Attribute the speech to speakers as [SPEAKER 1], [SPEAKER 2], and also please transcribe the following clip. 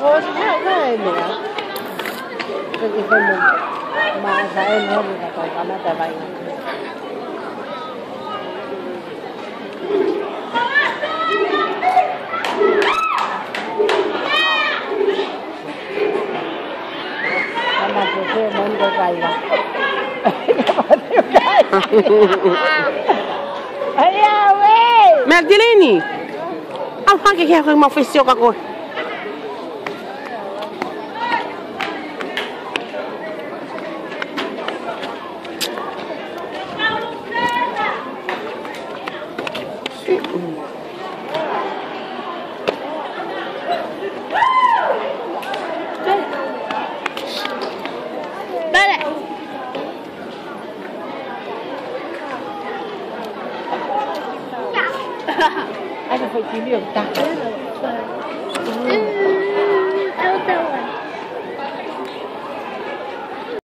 [SPEAKER 1] Hoje já é melhor. Porque foi muito. Mas aí não é muita coisa, não está bem. Mas você não vai lá. Aí, ué!
[SPEAKER 2] Magdalene! Ang hanggang kaya ko yung mga fesyo kako.